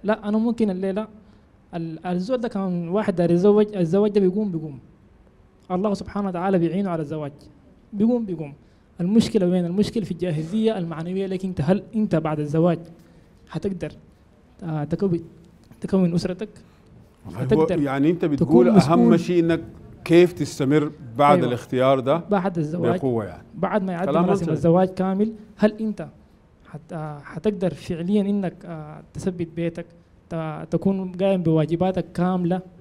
لا انا ممكن الليله الزول ده كان واحد داير يتزوج، الزواج ده بيقوم الله سبحانه وتعالى بيعينه على الزواج، بيقوم. المشكله وين؟ المشكله في الجاهزيه المعنويه لك انت. هل انت بعد الزواج حتقدر تكون اسرتك؟ هو يعني انت بتقول اهم شيء انك كيف تستمر بعد أيوة. الاختيار ده بعد الزواج بقوه يعني بعد ما يعدي مراسم الزواج كامل، هل انت حتقدر فعليا انك تثبت بيتك، تكون قايم بواجباتك كامله